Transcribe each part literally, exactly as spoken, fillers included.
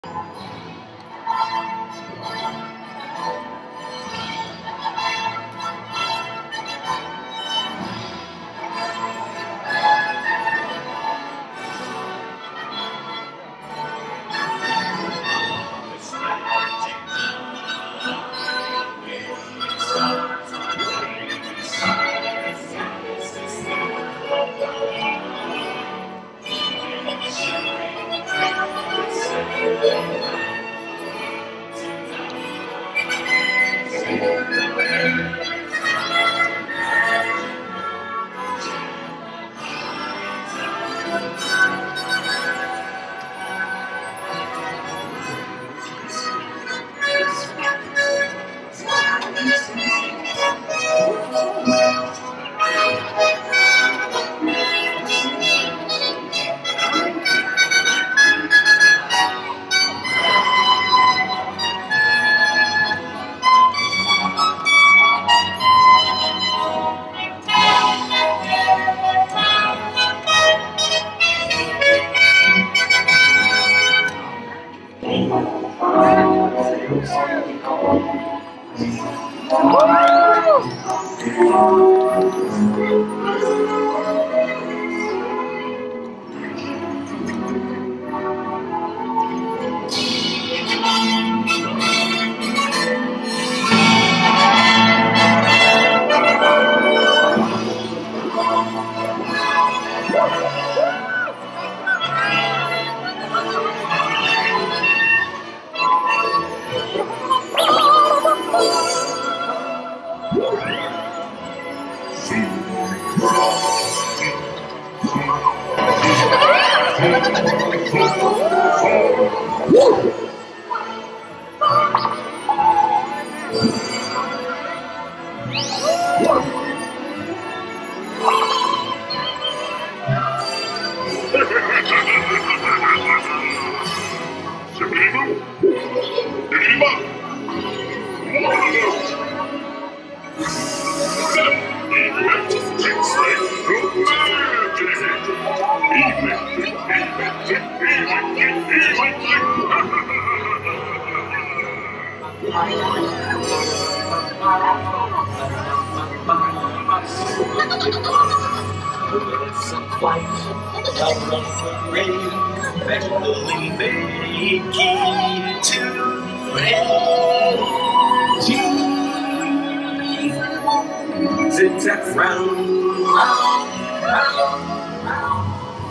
Zigzag round, round, round, round.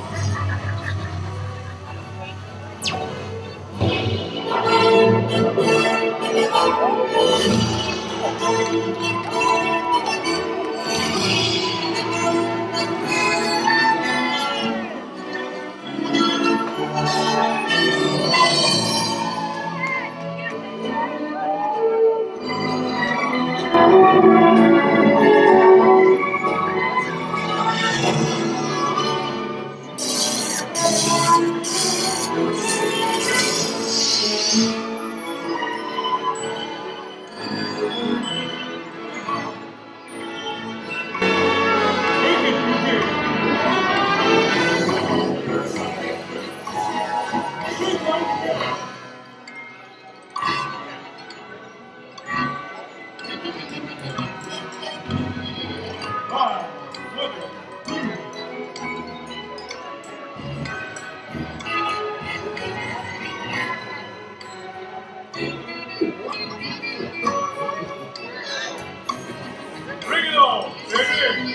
Bring it on, baby!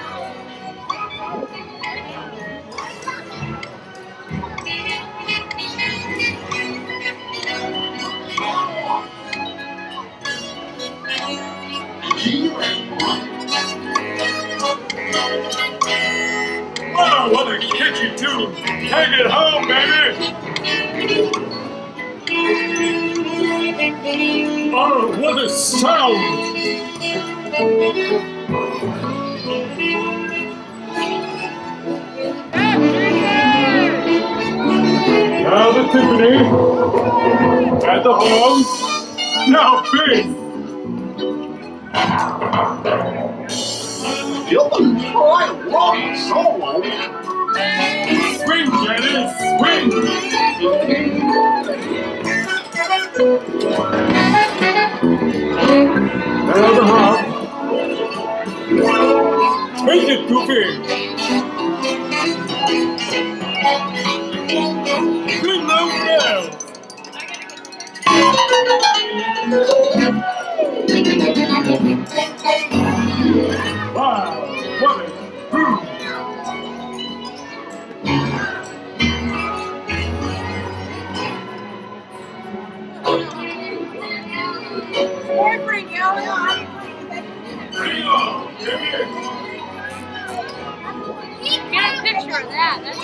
Wow, what a catchy tune! Take it home, baby! Oh, what a sound! Now the timpani, and the horns, now big! You're the right rock solo. Swing, Janice, swing! Now the hop. Make it goofy. Good low down. Wow, what a groove. Boyfriend yelling on. Get a picture of that. That's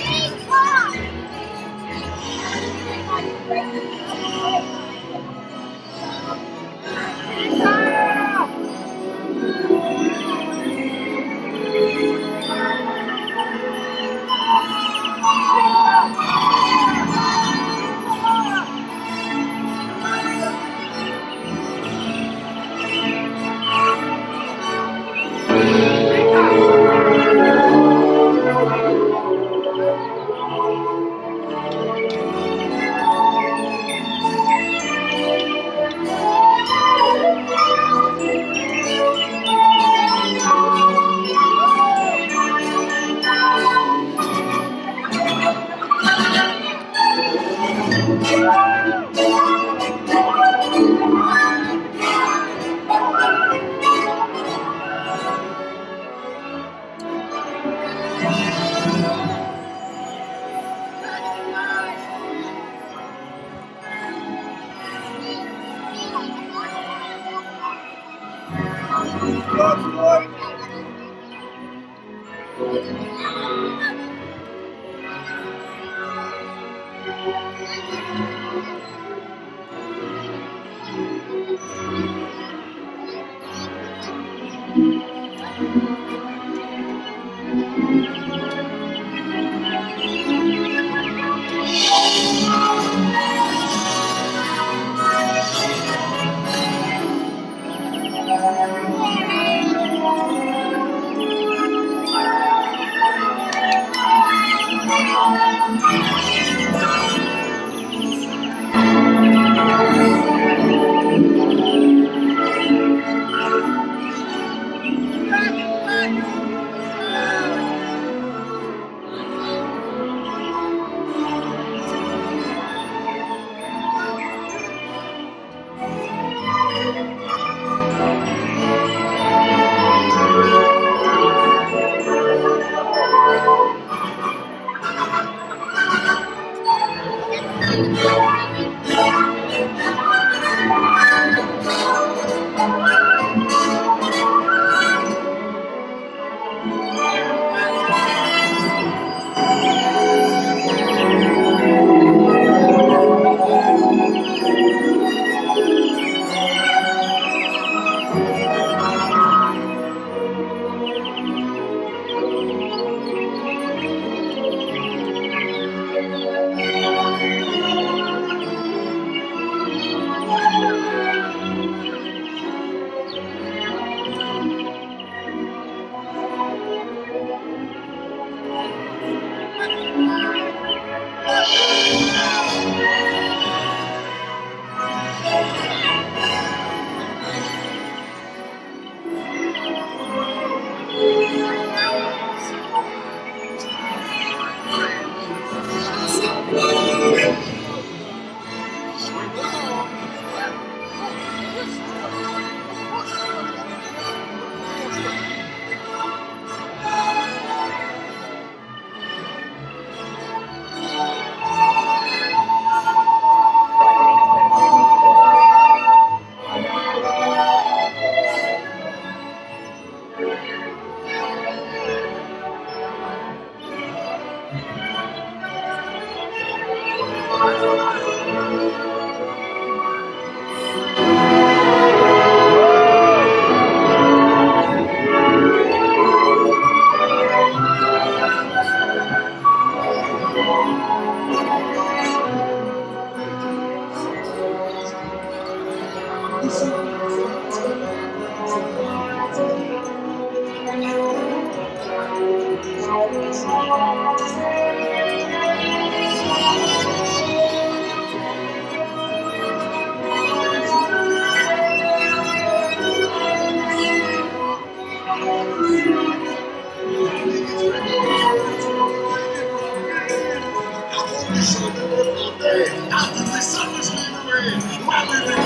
the sun is going away. Why did they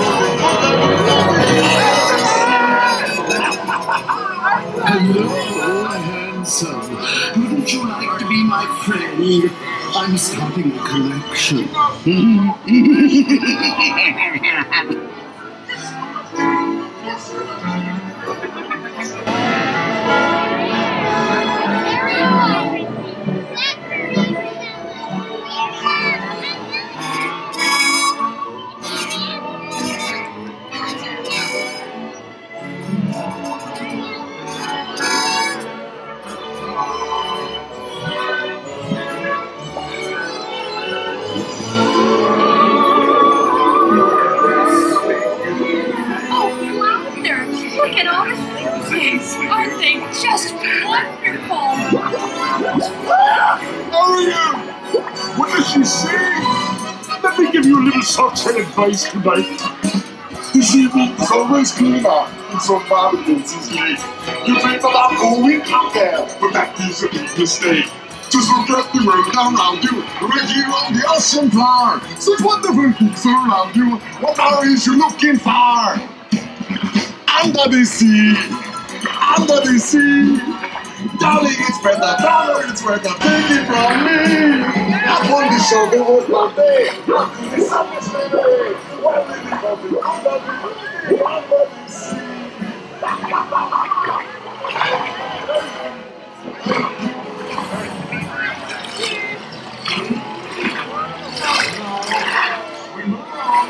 Hello, handsome. Wouldn't you like to be my friend? I'm starting a collection. Look at all the fuses! Aren't they just wonderful? Ariel! What does she say? Let me give you a little sunshine advice tonight. This evening is always cleaner in some barbecues is late. You think about going out there, but that is a big mistake. Just look at the world around you, right here on the ocean floor. Such wonderful things around you. What are you looking for? Under the sea, under the sea. Darling, it's better, darling, it's better. Take it from me. I want the show, the whole one day. The sun is fading away. Why did it go under the sea, under the sea? We move on.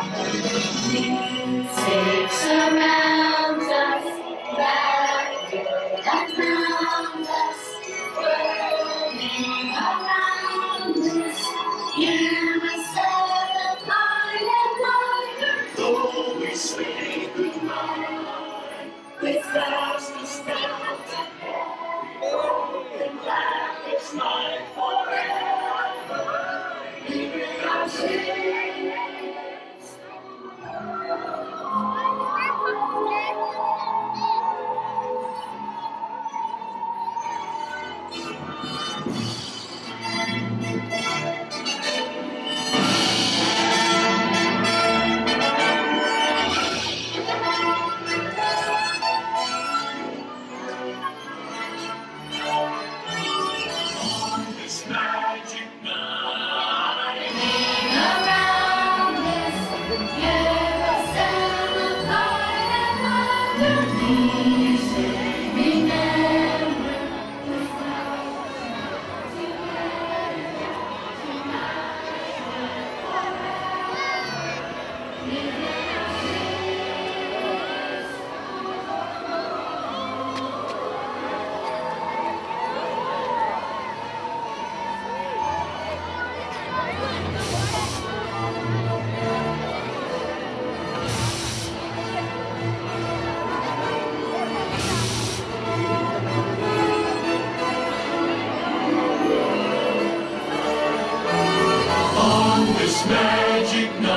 Music surrounds us, laughter around us, whirling around us. Hear us set apart and wonder, though we say goodbye. With fast steps and and laugh, it's like forever. Leaving our cities. This magic night around us, give us an apart and underneath. Remember the stars together tonight and forever. Living our on this magic night.